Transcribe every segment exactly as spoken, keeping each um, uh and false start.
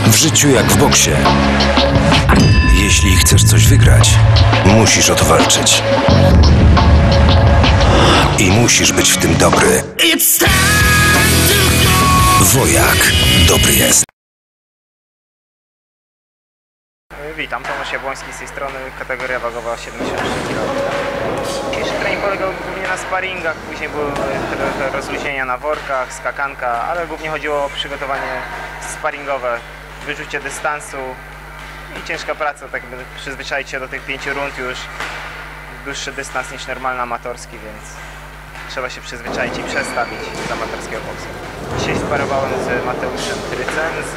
W życiu jak w boksie. Jeśli chcesz coś wygrać, musisz o to walczyć. I musisz być w tym dobry. Wojak dobry jest. Witam, Tomasz Jabłoński z tej strony, kategoria wagowa siedemdziesiąt sześć kilogramów. Dzisiejszy trening polegał głównie na sparingach, później były trochę rozluźnienia na workach, skakanka, ale głównie chodziło o przygotowanie sparingowe, wyczucie dystansu i ciężka praca, tak by przyzwyczaić się do tych pięciu rund już. Dłuższy dystans niż normalny amatorski, więc trzeba się przyzwyczaić i przestawić z amatorskiego boksu. Dzisiaj sparowałem z Mateuszem Trycem, z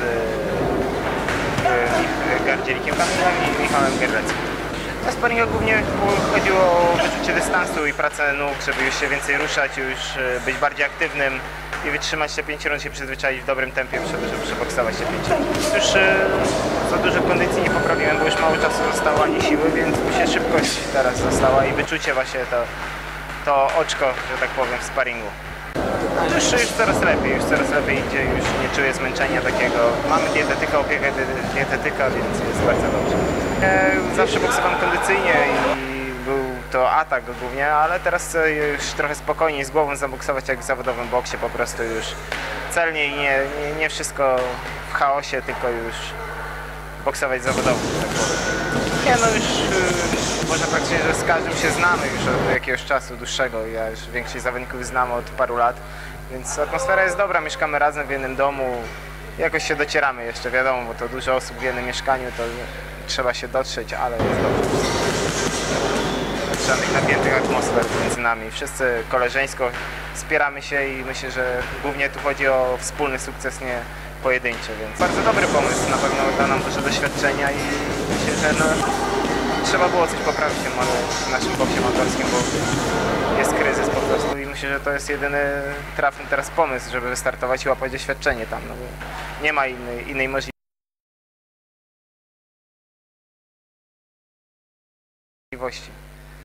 Gardzielikiem Kamilem i Michałem Gerleckim. Na sparingach głównie chodziło o wyczucie dystansu i pracę nóg, żeby już się więcej ruszać, już być bardziej aktywnym i wytrzymać te pięć rund, się przyzwyczaić w dobrym tempie, żeby przeboksować się pięć rund. Już za dużo kondycji nie poprawiłem, bo już mało czasu zostało, ani siły, więc mi się szybkość teraz została i wyczucie właśnie to, to oczko, że tak powiem, w sparingu. Już, już coraz lepiej, już coraz lepiej idzie, już nie czuję zmęczenia takiego. Mamy dietetyka, opiekę dietetyka, więc jest bardzo dobrze. Ja zawsze boksowałem kondycyjnie i był to atak głównie, ale teraz chcę już trochę spokojniej z głową zaboksować jak w zawodowym boksie, po prostu już celnie i nie, nie, nie wszystko w chaosie, tylko już boksować zawodowo, tak powiem. Nie, no już yy, można praktycznie, że z każdym się znamy już od jakiegoś czasu dłuższego. Ja już większość zawodników znam od paru lat, więc atmosfera jest dobra, mieszkamy razem w jednym domu. Jakoś się docieramy jeszcze, wiadomo, bo to dużo osób w jednym mieszkaniu, to trzeba się dotrzeć, ale jest dobrze. Żadnych napiętych atmosfer między nami. Wszyscy koleżeńsko wspieramy się i myślę, że głównie tu chodzi o wspólny sukces, nie pojedynczy, więc bardzo dobry pomysł, na pewno da nam dużo doświadczenia i myślę, że no, trzeba było coś poprawić w naszym boksie amatorskim, bo jest kryzys po prostu i myślę, że to jest jedyny trafny teraz pomysł, żeby wystartować i łapać doświadczenie tam, no bo nie ma innej, innej możliwości.